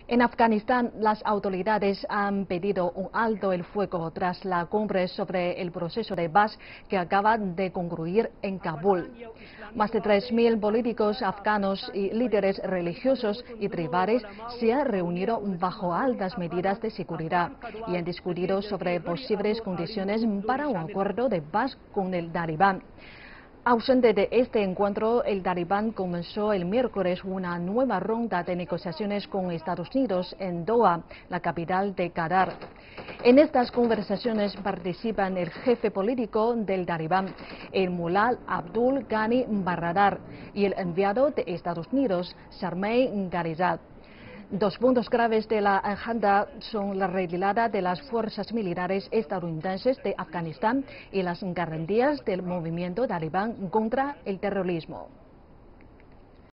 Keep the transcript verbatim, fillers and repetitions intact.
En Afganistán, las autoridades han pedido un alto el fuego tras la cumbre sobre el proceso de paz que acaba de concluir en Kabul. Más de tres mil políticos afganos y líderes religiosos y tribales se han reunido bajo altas medidas de seguridad y han discutido sobre posibles condiciones para un acuerdo de paz con el Talibán. Ausente de este encuentro, el Talibán comenzó el miércoles una nueva ronda de negociaciones con Estados Unidos en Doha, la capital de Qatar. En estas conversaciones participan el jefe político del Talibán, el mullah Abdul Ghani Baradar, y el enviado de Estados Unidos, Zalmay Khalilzad. Dos puntos graves de la agenda son la retirada de las fuerzas militares estadounidenses de Afganistán y las garantías del movimiento talibán contra el terrorismo.